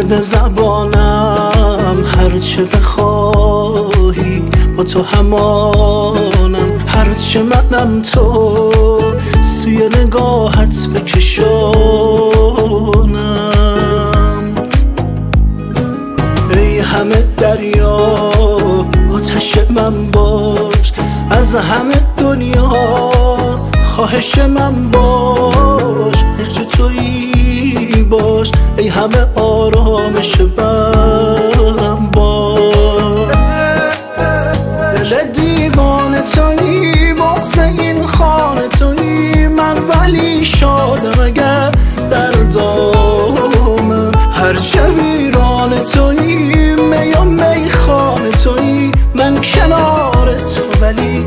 بده زبانم هرچه بخواهی با تو همانم، هرچه منم تو سوی نگاهت بکشانم. ای همه دریا آتش من باش، از همه دنیا خواهش من باش، هرچه تویی باش، ای همه آرامش من باش. دل دیوانه تویی، بغض این خانه تویی، من ولی شادم اگر در دامم، هرچه ویرانه تویی، می و میخانه تویی، من کنار تو ولی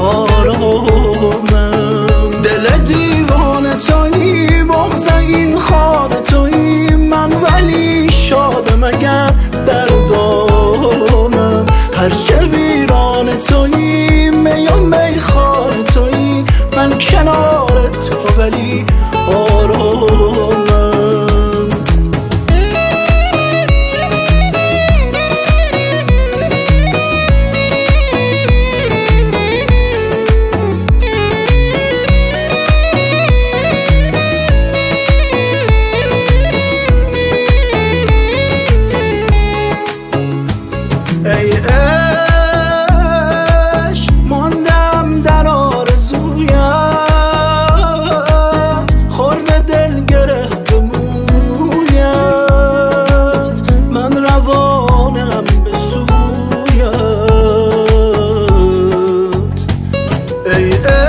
آرامم. دل دیوانه تویی، بغض این خانه تویی، من ولی شادم اگر در دامم، هرچه ویرانه تویی، می و میخانه تویی، من کنار تو ولی آرامم. ای عشق ماندم در آرزویت، خورده دل گره به مویت، من روانم به سویت. ای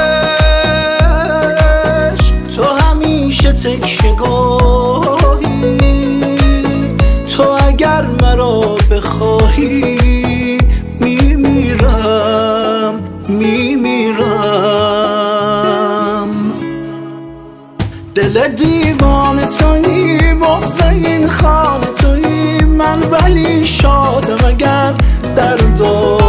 عشق تو همیشه تکیه‌گاهی، تو اگر مرا بخواهی میمیرم. دل دیوانه تویی، بغض این خانه تویی، من ولی شادم اگر در